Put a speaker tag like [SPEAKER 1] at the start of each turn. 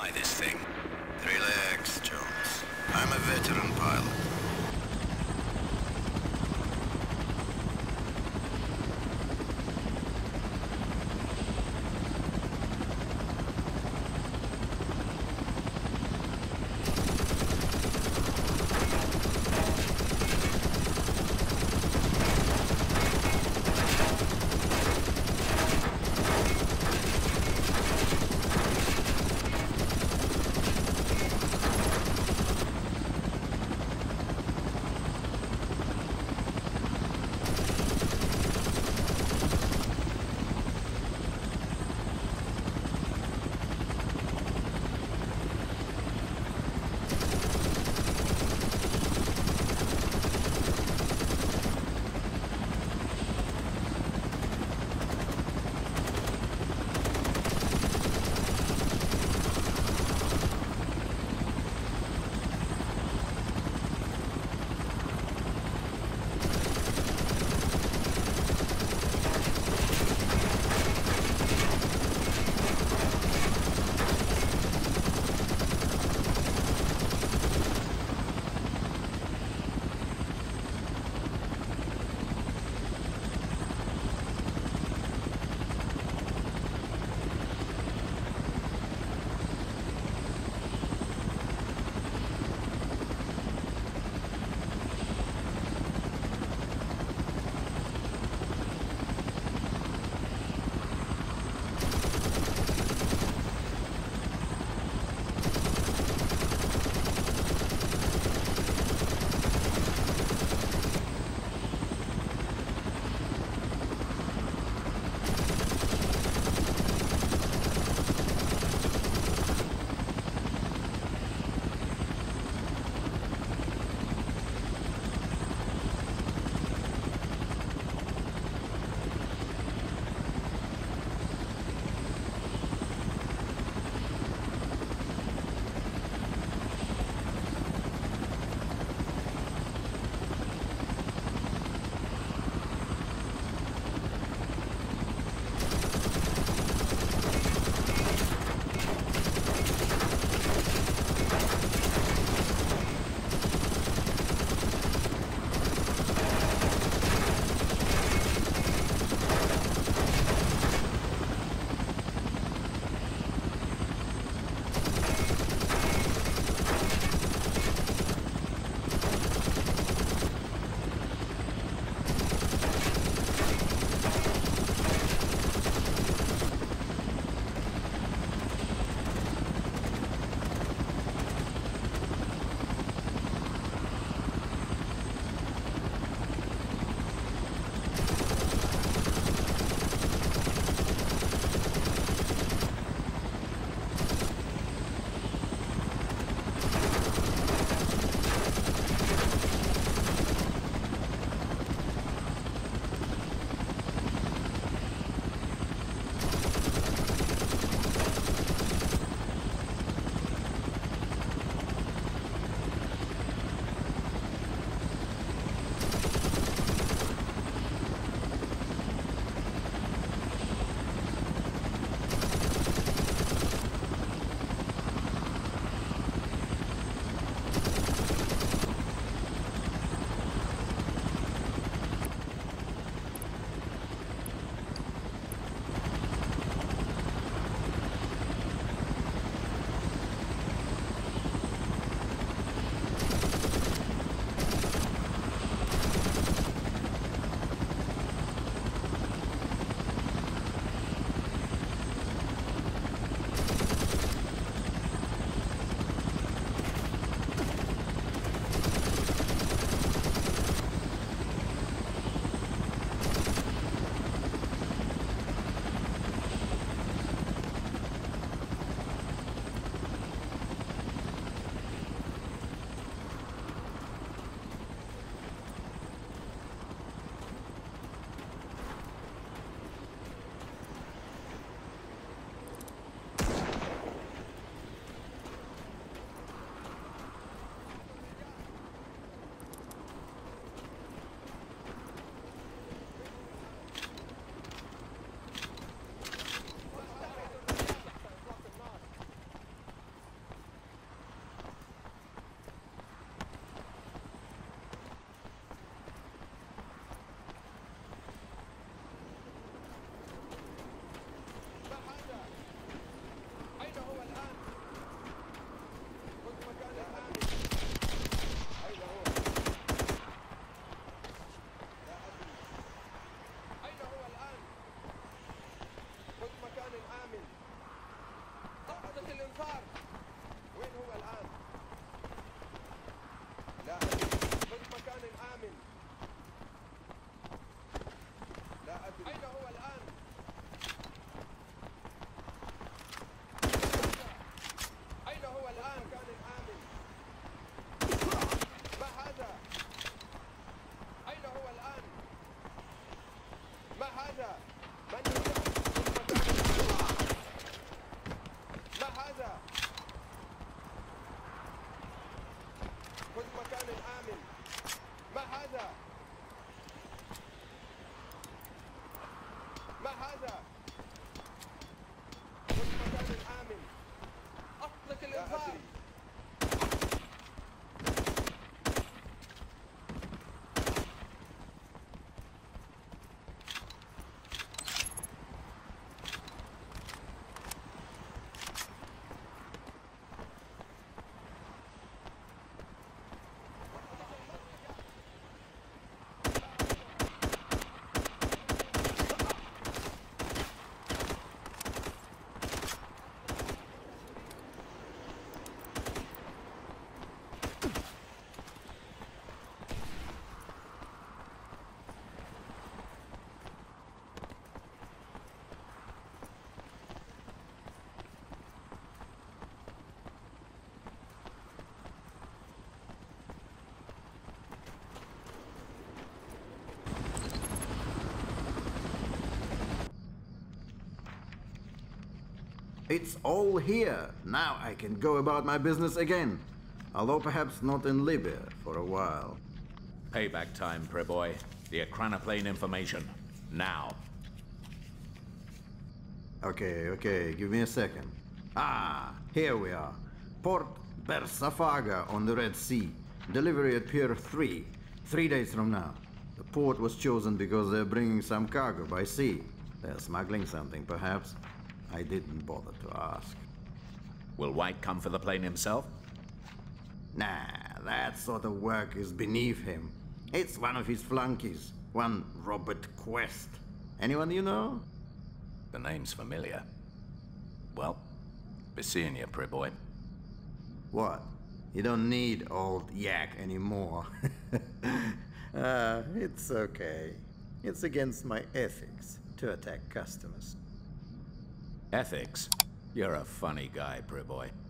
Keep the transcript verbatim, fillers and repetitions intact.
[SPEAKER 1] fly this thing.
[SPEAKER 2] Relax, Jones. I'm a veteran pilot.
[SPEAKER 1] ما هذا؟ والمكان الآمن. أطلق الإنذار.
[SPEAKER 3] It's all here. Now I can go about my business again. Although perhaps not in Libya for a while.
[SPEAKER 4] Payback time, Preboy. The Akranaplane information. Now.
[SPEAKER 3] Okay, okay, give me a second. Ah, here we are. Port Bersafaga on the Red Sea. Delivery at Pier three. Three days from now. The port was chosen because they're bringing some cargo by sea. They're smuggling something, perhaps. I didn't bother to ask.
[SPEAKER 4] Will White come for the plane himself?
[SPEAKER 3] Nah, that sort of work is beneath him. It's one of his flunkies. One Robert Quest. Anyone you know?
[SPEAKER 4] The name's familiar. Well, be seeing you, Preboy.
[SPEAKER 3] What? You don't need old yak anymore. uh, it's okay. It's against my ethics to attack customers.
[SPEAKER 4] Ethics? You're a funny guy, Preboy.